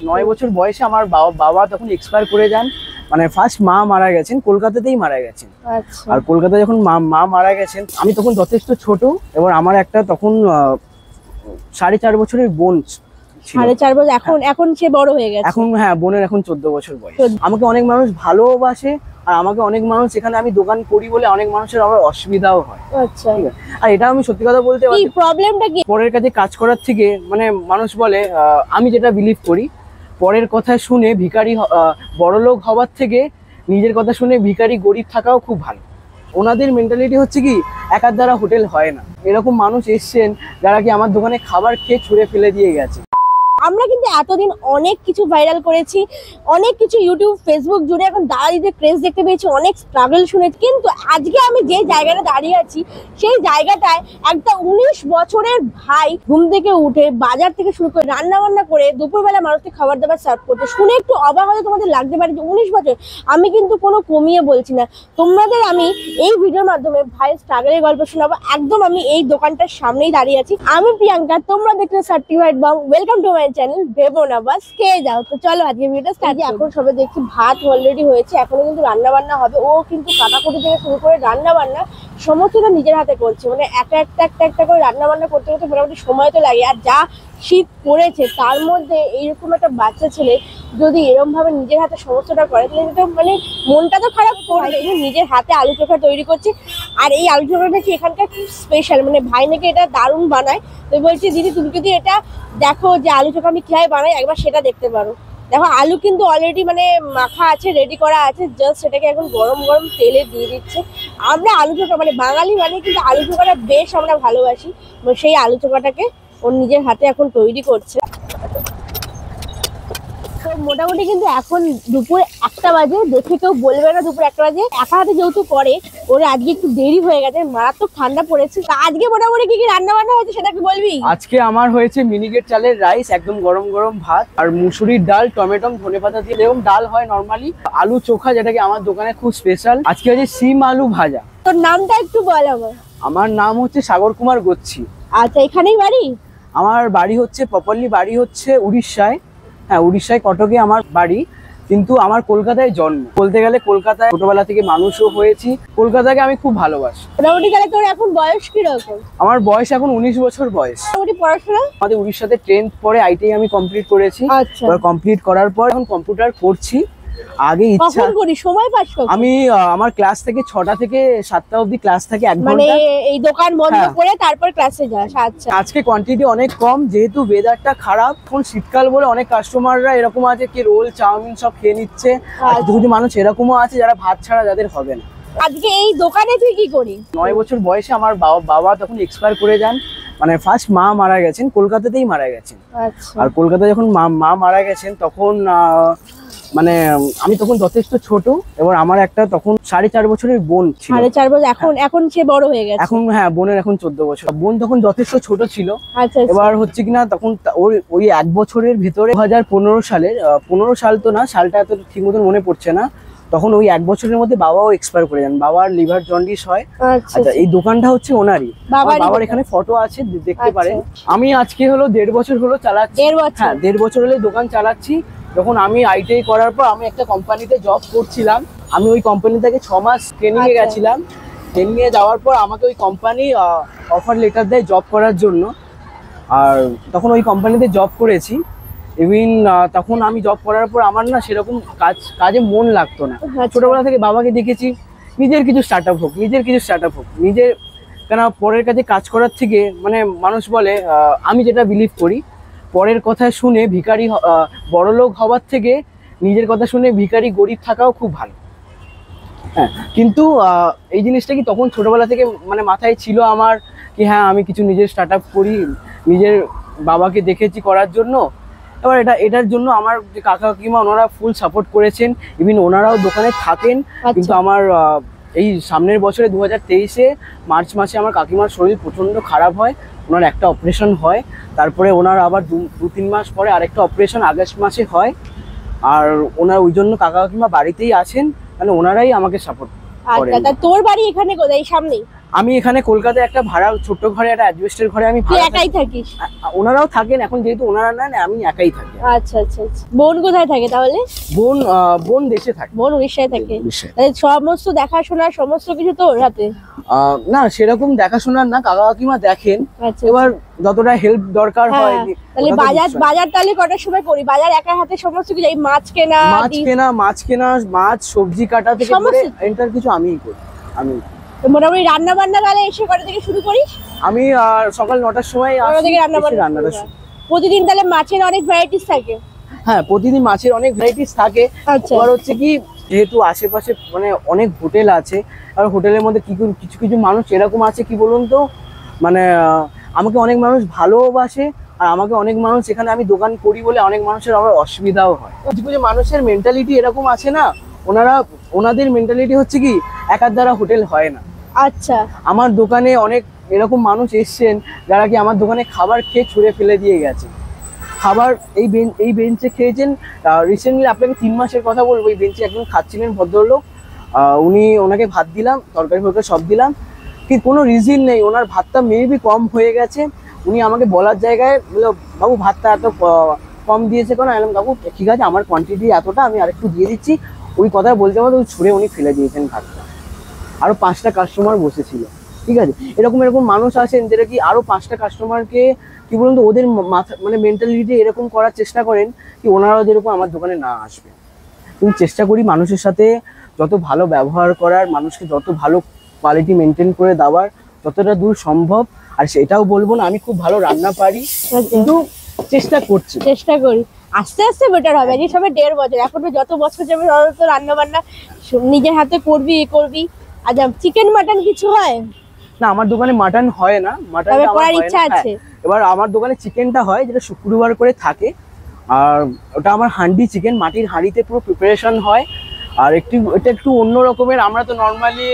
9 বছর বয়সে আমার বাবা তখন এক্সপায়ার করে যান। মানে ফার্স্ট মা মারা গেছেন, কলকাতাতেই মারা গেছেন। আর কলকাতায় যখন মা মারা গেছেন, আমি তখন যথেষ্ট ছোট। এবার আমার একটা তখন 4.5 বছরের বোন ছিল। 4.5 বছর? এখন সে বড় হয়ে গেছে। এখন হ্যাঁ, বোনের এখন 14 বছর বয়স। আমাকে অনেক মানুষ ভালোবাসে, আর আমাকে অনেক মানুষ, এখানে আমি দোকান করি বলে অনেক মানুষের আবার অসুবিধাও হয়। আচ্ছা, আর এটা আমি সত্যি কথা বলতে কি প্রবলেমটা কি? পরের কাছে কাজ করার থেকে, মানে মানুষ বলে, আমি যেটা বিলিভ করি, পরের কথা শুনে ভিখারি বড়লোক হওয়ার থেকে নিজের কথা শুনে ভিখারি গরিব থাকাও খুব ভালো। ওনাদের মেন্টালিটি হচ্ছে কি, একার দ্বারা হোটেল হয় না। এরকম মানুষ এসছেন যারা কি আমার দোকানে খাবার খেয়ে ছুঁড়ে ফেলে দিয়ে গেছে। আমরা কিন্তু এতদিন অনেক কিছু ভাইরাল করেছি, অনেক কিছু ইউটিউব ফেসবুক জুড়ে এখন দাঁড়িয়ে ক্রেজ দেখতে পেয়েছি, অনেক স্ট্রাগল শুনেছি, কিন্তু আজকে আমি যে জায়গাটা দাঁড়িয়ে আছি সেই জায়গাটায় একটা 19 বছরের ভাই ঘুম থেকে উঠে বাজার থেকে শুরু করে রান্না বান্না করে দুপুরবেলা মানুষকে খাবার দাবার সার্ভ করতে, শুনে একটু অবাক হলে তোমাদের লাগতে পারে যে 19 বছর। আমি কিন্তু কোনো কমিয়ে বলছি না, তোমাদের আমি এই ভিডিওর মাধ্যমে ভাইয়ের স্ট্রাগলের গল্প শোনাবো। একদম আমি এই দোকানটার সামনেই দাঁড়িয়ে আছি। আমি প্রিয়াঙ্কা, তোমরা দেখছো certified bong. Welcome to my channel ভেবো না বাস খেয়ে যাও। তো চলো আজকে ভিডিওটা স্টার্ট। এখন সবে দেখছি ভাত অলরেডি হয়েছে, এখনো কিন্তু রান্না বান্না হবে। ও কিন্তু কাটাকুটি থেকে শুরু করে রান্না বান্না সমস্তটা নিজের হাতে করছে। মানে একটা করে রান্না বান্না করতে করতে মোটামুটি সময় তো লাগে। আর যা শীত পড়েছে তার মধ্যে এইরকম একটা বাচ্চা ছেলে যদি এরকম ভাবে নিজের হাতে সমস্তটা করে, তাহলে তো মানে মনটা তো খারাপ করবে। নিজের হাতে আলু চোখা তৈরি করছে, আর এই আলু চোখা নাকি এখানকার খুব স্পেশাল। মানে ভাই নাকি এটা দারুণ বানায়। তো বলছি দিদি, তুমি যদি এটা দেখো যে আলু চোখা আমি কিভাবে বানাই, একবার সেটা দেখতে পারো। দেখো আলু কিন্তু অলরেডি মানে মাখা আছে, রেডি করা আছে, জাস্ট সেটাকে এখন গরম গরম তেলে দিয়ে দিচ্ছে। আমরা আলু চোখা মানে বাঙালি মানে কিন্তু আলু চোখাটা বেশ আমরা ভালোবাসি। সেই আলু চোখাটাকে ওর নিজের হাতে এখন তৈরি করছে। তো মোটামুটি কিন্তু এখন দুপুর 1টা বাজে, দেখে কেউ বলবে না দুপুর 1টা বাজে। একা হাতে যেহেতু করে, ওর আজকে একটু দেরি হয়ে গেছে, মারাত্মক ঠান্ডা পড়েছে। আজকে মোটামুটি কি কি রান্না বান্না হয়েছে সেটা কি বলবি? আজকে আমার হয়েছে মিনিকেট চালের রাইস, একদম গরম গরম ভাত, আর মুসুরির ডাল, টমেটো, ধনেপাতা দিয়ে এরকম ডাল হয় নরমালি, আলু চোখা যেটাকে আমার দোকানে খুব স্পেশাল। আজকে হচ্ছে সিম আলু ভাজা। তোর নামটা একটু বল আমার। আমার নাম হচ্ছে সাগর কুমার গচ্ছি। আচ্ছা, এখানেই বাড়ি? আমার বাড়ি হচ্ছে প্রপারলি বাড়ি হচ্ছে উড়িষ্যায়। হ্যাঁ, উড়িষ্যায় কটকে আমার বাড়ি, কিন্তু আমার কলকাতায় জন্ম। বলতে গেলে কলকাতায় ছোটবেলা থেকে মানুষও হয়েছি, কলকাতাকে আমি খুব ভালোবাসি। মোটামুটি তাহলে তোর এখন বয়স কিরকম? আমার বয়স এখন 19 বছর বয়স। মোটামুটি পড়াশোনা আমাদের উড়িষ্যাতে 10th পরে ITI আমি কমপ্লিট করেছি। আচ্ছা, এবার কমপ্লিট করার পর এখন কম্পিউটার করছি। আগে ইচ্ছা কখন করি, সময় পাস কখন? আমি আমার ক্লাস থেকে 6টা থেকে 7টা অবধি ক্লাস থাকে, 1 ঘন্টা। মানে এই দোকান বন্ধ হ্যাঁ, করে তারপর ক্লাসে যাস? আচ্ছা। আজকে কোয়ান্টিটি অনেক কম, যেহেতু ওয়েদারটা খারাপ। এখন শীতকাল বলে অনেক কাস্টমাররা এরকম আছে কি রোল চাউমিন সব খেয়ে নিচ্ছে। আর কিছু মানুষ এরকমও আছে যারা ভাত ছাড়া যাদের হবে না। আজকে এই দোকানে তুই কি করিস? 9 বছর বয়সে আমার বাবা তখন এক্সপায়ার করে যান। মানে ফার্স্ট মা মারা গেছেন, কলকাতাতেই মারা গেছেন। আচ্ছা। আর কলকাতায় যখন মা মারা গেছেন, তখন মানে আমি তখন যথেষ্ট ছোট। এবার আমার একটা তখন 4.5 বছরের বোন ছিল। 4.5 বছর? এখন সে বড় হয়ে গেছে। এখন হ্যাঁ, বোনের এখন 14 বছর। বোন তখন যথেষ্ট ছোট ছিল। আচ্ছা। এবার হচ্ছে কিনা তখন ওই 1 বছরের ভিতরে 2015 সালের 15 সাল তো না, সালটা এত ঠিক মতন মনে পড়ছে না, তখন ওই 1 বছরের মধ্যে বাবাও এক্সপায়ার করে যান। বাবার লিভার জন্ডিস হয়। আচ্ছা, এই দোকানটা হচ্ছে ওনারই। বাবার এখানে ফটো আছে, দেখতে পারেন। আমি আজকে হলো 1.5 বছর হলো চালাচ্ছি। 1.5 বছর? হ্যাঁ, 1.5 বছর হলে দোকান চালাচ্ছি। যখন আমি ITI করার পর আমি একটা কোম্পানিতে জব করছিলাম। আমি ওই কোম্পানি থেকে 6 মাস ট্রেনিং এ গেছিলাম। ট্রেনিং এ যাওয়ার পর আমাকে ওই কোম্পানি অফার লেটার দেয় জব করার জন্য। আর তখন ওই কোম্পানিতে জব করেছি। ইভিন তখন আমি জব করার পর আমার না সেরকম কাজে মন লাগতো না। ছোটবেলা থেকে বাবাকে দেখেছি নিজের কিছু স্টার্ট আপ হোক, নিজের কেন পরের কাছে কাজ করার থেকে, মানে মানুষ বলে, আমি যেটা বিলিভ করি, পরের কথা শুনে ভিখারি বড়লোক হওয়ার থেকে নিজের কথা শুনে ভিখারি গরিব থাকাও খুব ভালো। হ্যাঁ, কিন্তু এই জিনিসটা কি তখন ছোটবেলা থেকে মানে মাথায় ছিল আমার, কি হ্যাঁ আমি কিছু নিজের স্টার্ট আপ করি, নিজের বাবাকে দেখেছি করার জন্য। এবার এটার জন্য আমার যে কাকা কাকিমা ওনারা ফুল সাপোর্ট করেছেন। ইভিন ওনারাও দোকানে থাকেন। কিন্তু আমার এই সামনের বছরে 2023-এ মার্চ মাসে আমার কাকিমার শরীর প্রচণ্ড খারাপ হয়। ওনার একটা অপারেশন হয়, তারপরে ওনার আবার 2-3 মাস পরে আরেকটা অপারেশন আগস্ট মাসে হয়। আর ওনার ওই জন্য কাকা কাকিমা বাড়িতেই আছেন, মানে ওনারাই আমাকে সাপোর্ট করেন। আচ্ছা, তোর বাড়ি এখানে কোথায়? সামনেই? আমি এখানে কলকাতায় একটা ভাড়া ছোট্ট ঘরে, একটা অ্যাডজেস্টের ঘরে আমি তুই ভাড়া একাই থাকি। থাকিস? ওনারাও থাকেন, এখন যেহেতু ওনারা না, আমি একাই থাকি। আচ্ছা আচ্ছা আচ্ছা। বোন কোথায় থাকে তাহলে? বোন দেশে থাকে। বোন উড়িষ্যায় থাকে। উড়িষ্যায়। তাহলে সমস্ত দেখাশোনা সমস্ত কিছু তো ওর হাতে? না সেরকম দেখাশোনার না, কাকা কাকিমা দেখেন। আচ্ছা। এবার যতটা হেল্প দরকার হয়। তাহলে বাজার তাহলে কটার সময় করি? বাজার একা হাতে সমস্ত কিছু, এই মাছ কেনা, মাছ সবজি কাটা থেকে ধরে এন্টার কিছু আমিই করি। আমি মোটামুটি রান্না বান্না তাহলে এসে কটা থেকে শুরু করিস? আমি সকাল 9টার সময় রান্নাটা শুরু। প্রতিদিন তাহলে মাছের অনেক ভ্যারাইটিস থাকে? হ্যাঁ, প্রতিদিন মাছের অনেক ভ্যারাইটিস থাকে। এবার হচ্ছে কি, যেহেতু আশেপাশে মানে অনেক হোটেল আছে, আর হোটেলের মধ্যে কিছু কিছু মানুষ এরকম আছে, কি বলুন তো, মানে আমাকে অনেক মানুষ ভালোবাসে, আর আমাকে অনেক মানুষ, এখানে আমি দোকান করি বলে অনেক মানুষের আবার অসুবিধাও হয়। কিছু কিছু মানুষের মেন্টালিটি এরকম আছে না, ওনাদের মেন্টালিটি হচ্ছে কি, একার দ্বারা হোটেল হয় না। আচ্ছা। আমার দোকানে অনেক এরকম মানুষ এসছেন যারা কি আমার দোকানে খাবার খেয়ে ছুঁড়ে ফেলে দিয়ে গেছে। খাবার এই বেঞ্চে খেয়েছেন। রিসেন্টলি আপনাকে 3 মাসের কথা বলবো, এই বেঞ্চে একজন খাচ্ছিলেন ভদ্রলোক। ওনাকে ভাত দিলাম, তরকারি সব দিলাম, কিন্তু কোনো রিজন নেই, ওনার ভাতটা মেবি কম হয়ে গেছে। উনি আমাকে বলার জায়গায় বললো, বাবু ভাতটা এত কম দিয়েছে কেন? এলাম, বাবু ঠিক আছে, আমার কোয়ান্টিটি এতটা, আমি আরেকটু দিয়ে দিচ্ছি। ওই কথা বলতে বলতে ছুঁড়ে উনি ফেলে দিয়েছেন ভাতটা। আরো 5টা কাস্টমার বসেছিল, ঠিক আছে। এরকম মানুষ আছেন যেটা কি আরো 5টা কাস্টমারকে, কি বলুন তো, ওদের মাথা মানে মেন্টালিটি এরকম করার চেষ্টা করেন কি ওনারাও যেরকম আমার দোকানে না আসবে। কিন্তু চেষ্টা করি মানুষের সাথে যত ভালো ব্যবহার করার, মানুষকে যত ভালো কোয়ালিটি মেনটেন করে দেওয়ার, যতটা দূর সম্ভব। আর সেটাও বলবো না আমি খুব ভালো রান্না পারি, কিন্তু চেষ্টা করি। আস্তে আস্তে বেটার হবে। এই সবে 1.5 বছর, এখন যত বছর যাবে তত রান্না বান্না নিজের হাতে করবি করবি। আচ্ছা, চিকেন মাটন কিছু হয় না? আমার দোকানে মাটন হয় না, মাটন করার ইচ্ছা আছে। এবার আমার দোকানে চিকেনটা হয়, যেটা শুক্রবার করে থাকে। আর ওটা আমার হান্ডি চিকেন, মাটির হাঁড়িতে পুরো প্রিপারেশন হয়। আর এটা একটু অন্য রকমের। আমরা তো নর্মালি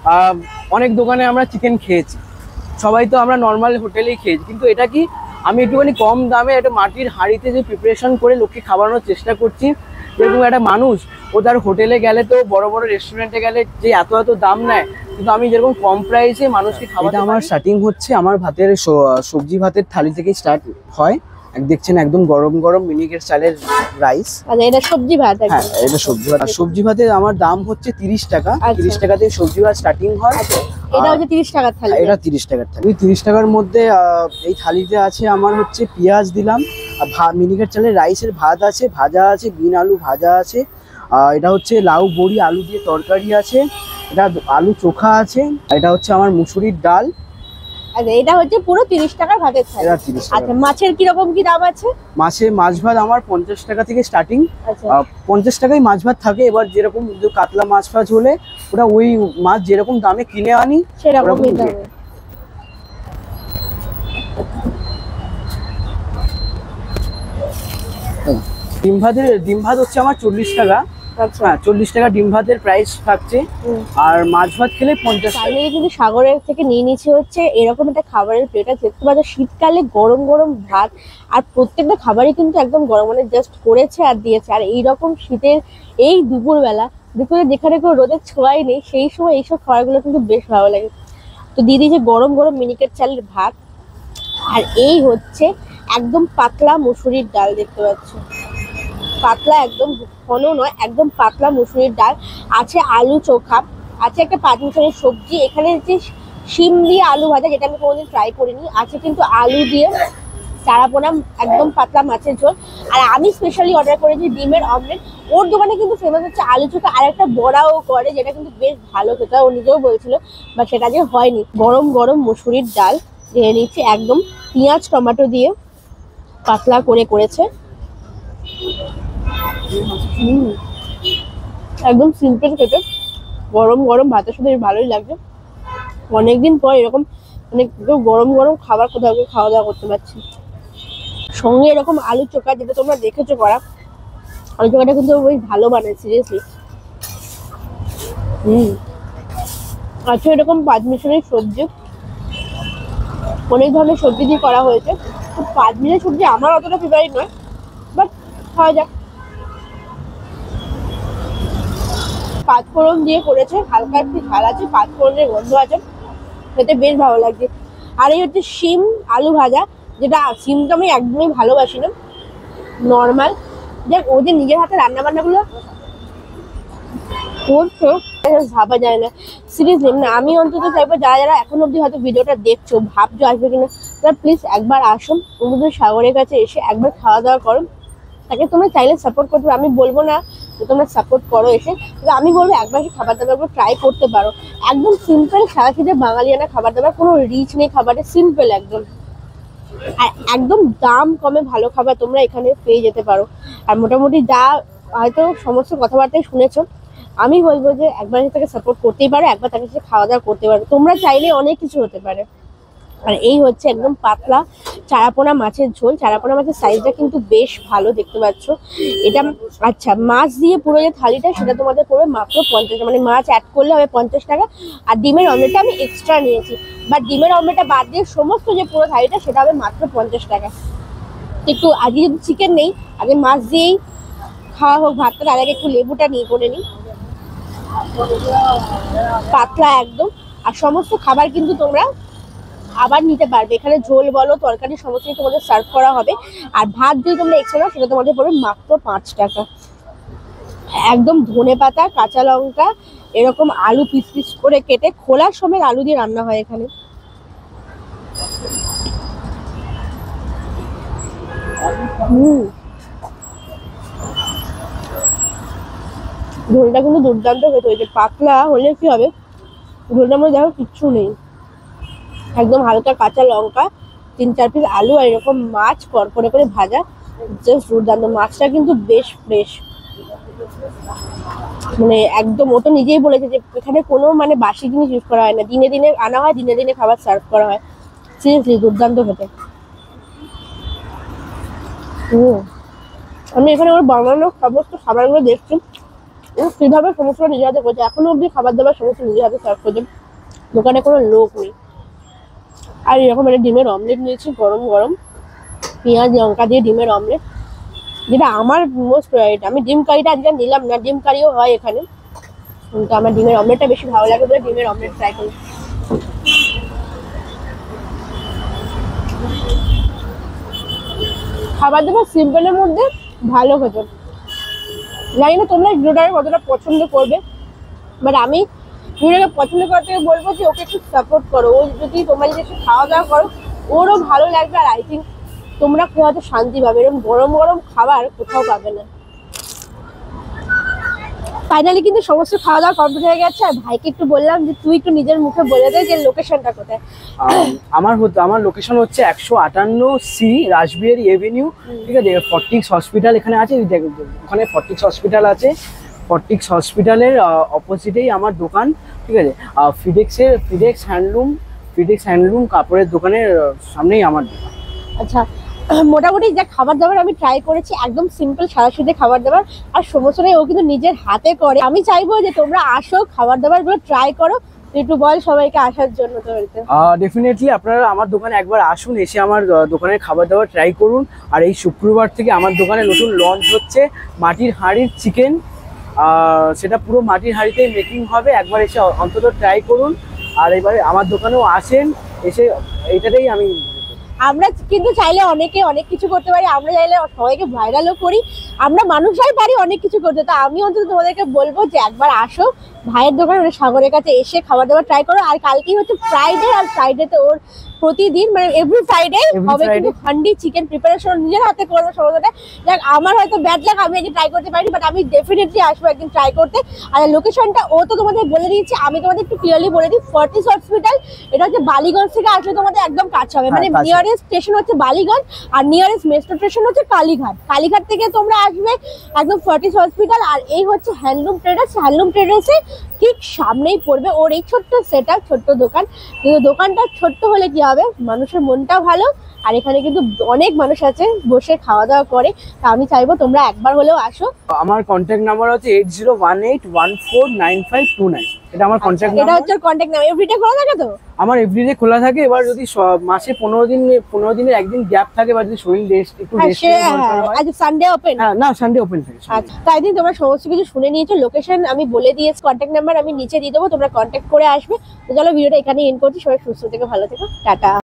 অনেক দোকানে আমরা চিকেন খেয়েছি, সবাই তো আমরা নর্মাল হোটেলেই খেয়েছি, কিন্তু এটা কি, আমি একটুখানি কম দামে একটা মাটির হাঁড়িতে যে প্রিপারেশন করে লোককে খাওয়ানোর চেষ্টা করছি। যেরকম একটা মানুষ, ও তার হোটেলে গেলে তো, বড় বড় রেস্টুরেন্টে গেলে যে এত দাম নেয়, কিন্তু আমি যেরকম কম প্রাইসে মানুষকে খাওয়াতে পারি। আমার স্টার্টিং হচ্ছে, আমার ভাতের সবজি ভাতের থালি থেকে স্টার্ট হয়। দেখছেন একদম গরম গরম মিনিকেট চালের রাইস। আচ্ছা, এটা সবজি ভাত? হ্যাঁ, এটা সবজি ভাত। সবজি ভাতের আমার দাম হচ্ছে 30 টাকা। 30 টাকা দিয়ে সবজি ভাত স্টার্টিং হয়। এটা হচ্ছে 30 টাকার থালি? এটা 30 টাকার থালি। 30 টাকার মধ্যে এই থালিতে আছে আমার হচ্ছে পেঁয়াজ দিলাম, মিনিকেট চালের রাইসের ভাত আছে, ভাজা আছে, বিন আলু ভাজা আছে, এটা হচ্ছে লাউ বড়ি আলু দিয়ে তরকারি আছে, এটা আলু চোখা আছে, এটা হচ্ছে আমার মুসুরির ডাল। আচ্ছা, এটা হচ্ছে পুরো 30 টাকার ভাতের থালি। এটা 30 টাকা। আচ্ছা, মাছের কি রকম কি দাম আছে? মাছ ভাত আমার 50 টাকা থেকে স্টার্টিং। আচ্ছা, 50 টাকায় মাছ ভাত থাকে। এবার যেরকম কাতলা মাছ ফাছ হলে ওটা ওই মাছ যেরকম দামে কিনে আনি সেরকমই দামে। ডিম ভাত হচ্ছে আমার 40 টাকা। আচ্ছা, হ্যাঁ, 40 টাকা ডিম ভাতের প্রাইস থাকছে। আর মাছ ভাত খেলে 50 টাকা। ফাইনালি কিন্তু সাগরের থেকে নিয়ে নিচ্ছে হচ্ছে এরকম একটা খাবারের প্লেট। দেখতে পাচ্ছ শীতকালে গরম গরম ভাত, আর প্রত্যেকটা খাবারই কিন্তু একদম গরম, মানে জাস্ট করেছে আর দিয়েছে। আর এইরকম শীতের এই দুপুরে যেখানে কোনো রোদের ছোঁয়াই নেই, সেই সময় এইসব খাবারগুলো কিন্তু বেশ ভালো লাগে। তো দিয়ে দিয়েছে গরম গরম মিনিকেট চালের ভাত, আর এই হচ্ছে একদম পাতলা মুসুরির ডাল। দেখতে পাচ্ছ, পাতলা, একদম ঘন নয়, একদম পাতলা মুসুরির ডাল আছে, আলু চোখা আছে, একটা 5 মিশালের সবজি, এখানে যে শিম দিয়ে আলু ভাজা, যেটা আমি কোনোদিন ট্রাই করিনি, আছে কিন্তু আলু দিয়ে চারাপোনা, একদম পাতলা মাছের ঝোল। আর আমি স্পেশালি অর্ডার করেছি ডিমের অমলেট। ওর দোকানে কিন্তু ফেমাস হচ্ছে আলু চোখা, আর একটা বড়াও করে, যেটা কিন্তু বেশ ভালো খেতে, ও নিজেও বলছিল, বা সেটা যে হয়নি। গরম গরম মুসুরির ডাল ঢেলে নিচ্ছি, একদম পেঁয়াজ টমেটো দিয়ে পাতলা করে করেছে। একদম সিম্পল খেতে, গরম গরম ভাতের সাথে ভালোই লাগছে। অনেকদিন পর এরকম মানে গরম গরম খাবার কোথাও খাওয়া দাওয়া করতে পারছি। সঙ্গে এরকম আলু চোখা, যেটা তোমরা দেখেছো করা, আলু চোখাটা কিন্তু বেশ ভালো বানায়, সিরিয়াসলি। আচ্ছা, এরকম 5 মিশালের সবজি, অনেক ধরনের সবজি দিয়ে করা হয়েছে। তো 5 মিশালের সবজি আমার অতটা ফেভারিট নয়, বাট খাওয়া যাক। 5 ফোড়ন দিয়ে করেছে, হালকা একটু ঝাল আছে, 5 ফোড়নের গন্ধ আছে, খেতে বেশ ভালো লাগছে। আর এই হচ্ছে শিম আলু ভাজা, যেটা শিমটা আমি একদমই ভালোবাসি না, নর্মাল। দেখ ও যে নিজের হাতে রান্না বান্নাগুলো করছো ভাবা যায় না, সিরিয়াসলি। মানে আমি অন্তত চাইবো যারা যারা এখন অব্দি হয়তো ভিডিওটা দেখছো, ভাবছো আসবে কিনা, তারা প্লিজ একবার আসুন সমুদ্র সাগরের কাছে এসে একবার খাওয়া দাওয়া করো। তাকে তোমরা চাইলে সাপোর্ট করতে পারো, আমি বলবো না যে তোমরা সাপোর্ট করো এসে, কিন্তু আমি বলবো একবার এসে খাবার দাবার ট্রাই করতে পারো। একদম সিম্পল সারাক্ষীতে বাঙালিয়ানা খাবার দাবার, কোনো রিচ নেই খাবারে, সিম্পল একদম। আর একদম দাম কমে ভালো খাবার তোমরা এখানে পেয়ে যেতে পারো। আর মোটামুটি যা হয়তো সমস্ত কথাবার্তাই শুনেছো, আমি বলবো যে একবার তাকে সাপোর্ট করতেই পারো, একবার তাকে সাথে খাওয়া দাওয়া করতে পারো, তোমরা চাইলে অনেক কিছু হতে পারে। আর এই হচ্ছে একদম পাতলা চারাপোনা মাছের ঝোল। চারাপোনা মাছের সাইজটা কিন্তু বেশ ভালো, দেখতে পাচ্ছ এটা। আচ্ছা, মাছ দিয়ে পুরো যে থালিটা সেটা তোমাদের পড়বে মাত্র 50, মানে মাছ অ্যাড করলে হবে 50 টাকা। আর ডিমের অমলেটটা আমি এক্সট্রা নিয়েছি, বাট ডিমের অমলেটটা বাদ দিয়ে সমস্ত যে পুরো থালিটা সেটা হবে মাত্র 50 টাকা। একটু আজকে যদি চিকেন নেই, আগে মাছ দিয়েই খাওয়া হোক ভাতটা, তার আগে একটু লেবুটা নিয়ে করে নিই, পাতলা একদম। আর সমস্ত খাবার কিন্তু তোমরা আবার নিতে পারবে, এখানে ঝোল বলো তরকারি সমস্তই তোমাদের সার্ভ করা হবে। আর ভাত যদি তোমরা এক্সট্রা নাও সেটা তোমাদের পড়বে মাত্র 5 টাকা। একদম ধনেপাতা, কাঁচা লঙ্কা, এরকম আলু পিস পিস করে কেটে খোলার সময় আলু দিয়ে রান্না হয় এখানে। ঝোলটা কিন্তু দুর্দান্ত হয়েছে, ওই যে পাতলা হলে কি হবে, ঝোলটার মধ্যে দেখো কিচ্ছু নেই, একদম হালকা কাঁচা লঙ্কা, 3-4 পিস আলু আর এরকম মাছ কড়কড়ে করে ভাজা, জাস্ট দুর্দান্ত। মাছটা কিন্তু বেশ ফ্রেশ, মানে একদম। ও তো নিজেই বলেছে যে এখানে কোনো মানে বাসি জিনিস ইউজ করা হয় না, দিনে দিনে আনা হয়, দিনে দিনে খাবার সার্ভ করা হয়। সিরিয়াসলি দুর্দান্ত খেতে। আমি এখানে ওর বানানো সমস্ত খাবারগুলো দেখছি, ও কিভাবে সমস্ত নিজের হাতে করছে, এখনো অব্দি খাবার দাবার সমস্ত নিজের হাতে সার্ভ করছে, দোকানে কোনো লোক নেই। আর এরকম একটা ডিমের অমলেট নিয়েছি গরম গরম, পেঁয়াজ লঙ্কা দিয়ে ডিমের অমলেট, যেটা আমার মোস্ট ফেভারিট। আমি ডিম কারিটা আজকে নিলাম না, ডিম কারিও হয় এখানে, কিন্তু আমার ডিমের অমলেটটা বেশি ভালো লাগে বলে ডিমের অমলেট ট্রাই করি। খাবার দাবার সিম্পলের মধ্যে ভালো খেতে, জানি না তোমরা ভিডিওটাকে কতটা পছন্দ করবে, বাট আমি ভিডিওটাকে পছন্দ করার থেকে বলবো যে ওকে একটু সাপোর্ট করো। ও যদি তোমরা যদি একটু খাওয়া দাওয়া করো ওরও ভালো লাগবে, আর আই থিঙ্ক তোমরা খেয়ে হয়তো শান্তি পাবে, এরকম গরম গরম খাবার কোথাও পাবে না। ফাইনালি কিন্তু সমস্ত খাওয়া দাওয়া কমপ্লিট হয়ে গেছে। আর ভাইকে একটু বললাম যে তুই একটু নিজের মুখে বলে দে যে লোকেশনটা কোথায়। আমার লোকেশন হচ্ছে 158C রাসবিহারী এভিনিউ, ঠিক আছে। ফর্টিক্স হসপিটাল এখানে আছে, ওখানে ফর্টিক্স হসপিটাল আছে, ফর্টিক্স হসপিটালের অপোজিটেই আমার দোকান, ঠিক আছে। ফিডেক্স হ্যান্ডলুম কাপড়ের দোকানের সামনেই আমার দোকান। আচ্ছা, মোটামুটি যা খাবার দাবার আমি ট্রাই করেছি একদম সিম্পল সাদাসিধে খাবার দাবার, আর সমস্তটাই ও কিন্তু নিজের হাতে করে। আমি চাইবো যে তোমরা আসো, খাবার দাবার গুলো ট্রাই করো। একটু বল সবাইকে আসার জন্য। তো ডেফিনেটলি আপনারা আমার দোকানে একবার আসুন, এসে আমার দোকানের খাবার দাবার ট্রাই করুন। আর এই শুক্রবার থেকে আমার দোকানে নতুন লঞ্চ হচ্ছে মাটির হাঁড়ির চিকেন, সেটা পুরো মাটির হাঁড়িতেই মেকিং হবে, একবার এসে অন্তত ট্রাই করুন। আর এবারে আমার দোকানেও আসেন, এসে এইটাতেই আমি আমরা কিন্তু চাইলে অনেকে অনেক কিছু করতে পারি, আমরা চাইলে সবাইকে ভাইরালও করি, আমরা মানুষরাই পারি অনেক কিছু করতে। তো আমি অন্তত তোমাদেরকে বলবো যে একবার আসো ভাইয়ের দোকানে, মানে সাগরের কাছে এসে খাবার দাবার ট্রাই করো। আর কালকেই হচ্ছে ফ্রাইডে, আর ফ্রাইডেতে ওর প্রতিদিন মানে এভরি ফ্রাইডে হবে কিন্তু হান্ডি চিকেন প্রিপারেশন নিজের হাতে করবো সমস্তটা। দেখ আমার হয়তো ব্যাড লাগ, আমি আজকে ট্রাই করতে পারিনি, বাট আমি ডেফিনেটলি আসবো একদিন ট্রাই করতে। আর লোকেশনটা ও তো তোমাদের বলে দিয়েছি, আমি তোমাদের একটু ক্লিয়ারলি বলে দিই। ফর্টিক্স হসপিটাল, এটা হচ্ছে বালিগঞ্জ থেকে আসলে তোমাদের একদম কাছে হবে, মানে নিয়ারেস্ট স্টেশন হচ্ছে বালিগঞ্জ, আর নিয়ারেস্ট মেট্রো স্টেশন হচ্ছে কালীঘাট। কালীঘাট থেকে তোমরা আসবে একদম ফর্টিক্স হসপিটাল। আর এই হচ্ছে হ্যান্ডলুম ট্রেডার্সে ঠিক সামনেই পড়বে ওর এই ছোট্ট সেটআপ, ছোট্ট দোকান। কিন্তু দোকানটা ছোট্ট হলে কি হবে, মানুষের মনটা ভালো আর এখানে কিন্তু অনেক মানুষ আছে বসে খাওয়া দাওয়া করে। তা আমি চাইবো তোমরা একবার হলেও আসো। আমার কন্ট্যাক্ট নাম্বার হচ্ছে 8018149529। এটা আমার কন্ট্যাক্ট এটা নাম্বার। হচ্ছে কন্ট্যাক্ট নাম্বার। এভরিডে খোলা থাকে তো? আমার এভরিডে খোলা থাকে। এবার যদি মাসে 15 দিনের একদিন গ্যাপ থাকে বা যদি শরীর একটু রেস্ট দরকার হয়, আজ সানডে ওপেন? হ্যাঁ না, সানডে ওপেন থাকে। আচ্ছা, তাই দিন তোমরা সমস্ত কিছু শুনে নিয়েছো। লোকেশন আমি বলে দিয়েছি, কন্ট্যাক্ট নাম্বার আমি নিচে দিয়ে দেবো, তোমরা কন্ট্যাক্ট করে আসবে। তো চলো ভিডিওটা এখানে এন্ড করছি। সবাই সুস্থ থেকে ভালো থেকো, টাটা।